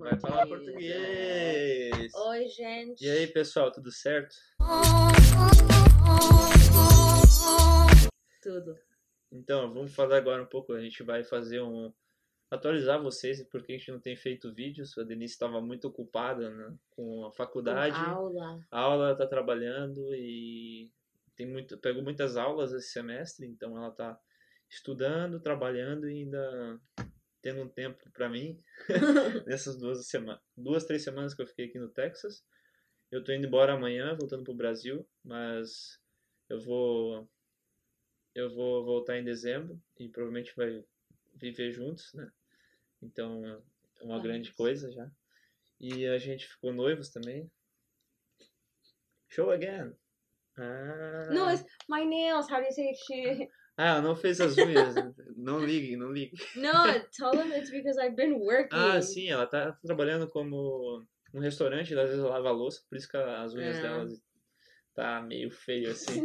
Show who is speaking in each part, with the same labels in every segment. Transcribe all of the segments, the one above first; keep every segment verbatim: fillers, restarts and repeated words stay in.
Speaker 1: Vai falar
Speaker 2: português.
Speaker 1: português!
Speaker 2: Oi, gente.
Speaker 1: E aí, pessoal, tudo certo?
Speaker 2: Tudo.
Speaker 1: Então, vamos falar agora um pouco. A gente vai fazer um. Atualizar vocês porque a gente não tem feito vídeos. A Denise estava muito ocupada, né, com a
Speaker 2: Com
Speaker 1: faculdade.
Speaker 2: aula.
Speaker 1: A aula está trabalhando e tem muito, pegou muitas aulas esse semestre, então ela está estudando, trabalhando e ainda tendo um tempo para mim nessas duas semanas, duas, três semanas que eu fiquei aqui no Texas. Eu tô indo embora amanhã, voltando pro Brasil, mas eu vou eu vou voltar em dezembro e provavelmente vai viver juntos, né? Então é uma grande
Speaker 2: Vamos.
Speaker 1: coisa já. E a gente ficou noivos também. Show again.
Speaker 2: No,
Speaker 1: Ah,
Speaker 2: it's my nails. How do you say she?
Speaker 1: ah, não fez as unhas. Não liguem, não liguem.
Speaker 2: No, tell them it's because I've been
Speaker 1: Ah,
Speaker 2: working.
Speaker 1: sim, ela tá trabalhando como um restaurante, às vezes lava a louça, por isso que as unhas
Speaker 2: Yeah.
Speaker 1: dela tá meio feio assim.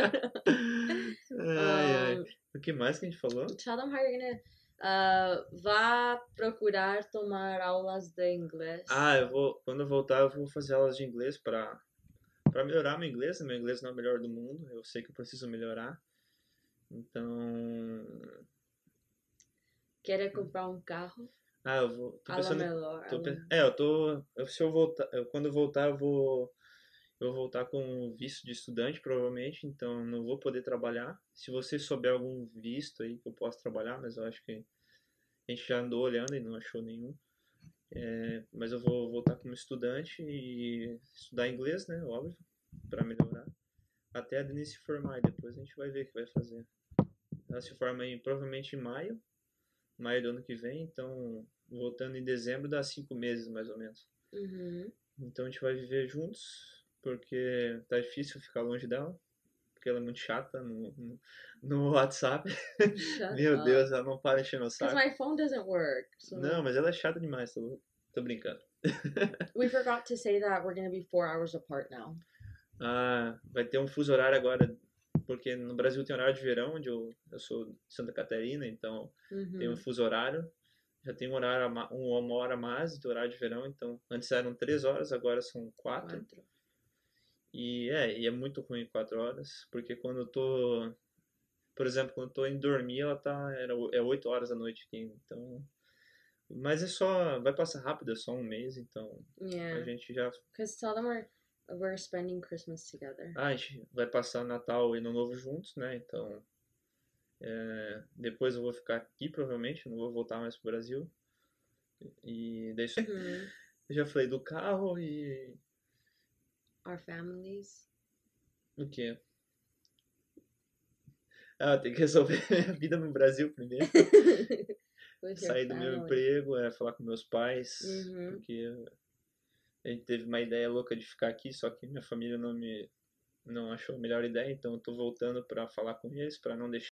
Speaker 1: Ai, ai.
Speaker 2: um,
Speaker 1: O que mais que a gente falou?
Speaker 2: tell them how you're gonna. Uh, vá procurar tomar aulas de inglês.
Speaker 1: Ah, eu vou, quando eu voltar, eu vou fazer aulas de inglês para para melhorar meu inglês. Meu inglês não é o melhor do mundo, eu sei que eu preciso melhorar. Então,
Speaker 2: Quer comprar um carro?
Speaker 1: ah, eu vou, tô
Speaker 2: A la
Speaker 1: pensando,
Speaker 2: melhor.
Speaker 1: tô,
Speaker 2: a
Speaker 1: pe-
Speaker 2: la-
Speaker 1: é, eu tô, eu, se eu voltar, eu, quando eu voltar, eu vou, eu vou voltar com visto de estudante, provavelmente, então não vou poder trabalhar. Se você souber algum visto aí que eu possa trabalhar, mas eu acho que a gente já andou olhando e não achou nenhum. É, mas eu vou voltar como estudante e estudar inglês, né? Óbvio, para melhorar. Até a Denise se formar e depois a gente vai ver o que vai fazer. Ela se forma em, provavelmente em maio, maio do ano que vem, então voltando em dezembro dá cinco meses mais ou menos.
Speaker 2: Uhum.
Speaker 1: Então a gente vai viver juntos, porque tá difícil ficar longe dela, porque ela é muito chata no, no, no WhatsApp.
Speaker 2: Shut
Speaker 1: Meu
Speaker 2: up.
Speaker 1: Deus, ela não para encher meu
Speaker 2: Because
Speaker 1: saco.
Speaker 2: my phone doesn't work.
Speaker 1: Não,
Speaker 2: So
Speaker 1: mas ela é chata demais, tô, tô brincando.
Speaker 2: we forgot to say that we're gonna be four hours apart now.
Speaker 1: Ah, vai ter um fuso horário agora, porque no Brasil tem horário de verão, onde eu, eu sou de Santa Catarina, então tem um
Speaker 2: Uhum.
Speaker 1: fuso horário. Já tem um horário, a ma- um- uma hora a mais do horário de verão, então antes eram três horas, agora são quatro.
Speaker 2: Quatro.
Speaker 1: E é, e é muito ruim quatro horas, porque quando eu tô, por exemplo, quando eu tô indo dormir, ela tá, era, o- é oito horas da noite aqui, então. Mas é só, vai passar rápido, é só um mês, então a
Speaker 2: Yeah.
Speaker 1: gente já,
Speaker 2: Because tell them we're we're spending Christmas together.
Speaker 1: ah, a gente vai passar Natal e Ano Novo juntos, né? Então é, depois eu vou ficar aqui, provavelmente, não vou voltar mais pro Brasil. E daí só-
Speaker 2: Uhum.
Speaker 1: eu já falei do carro e
Speaker 2: Our families.
Speaker 1: o quê? Ah, tem que resolver minha vida no Brasil primeiro.
Speaker 2: With your
Speaker 1: Sair do meu
Speaker 2: family.
Speaker 1: emprego, é, falar com meus pais,
Speaker 2: Uhum.
Speaker 1: porque a gente teve uma ideia louca de ficar aqui, só que minha família não me não achou a melhor ideia, então eu tô voltando para falar com eles, para não deixar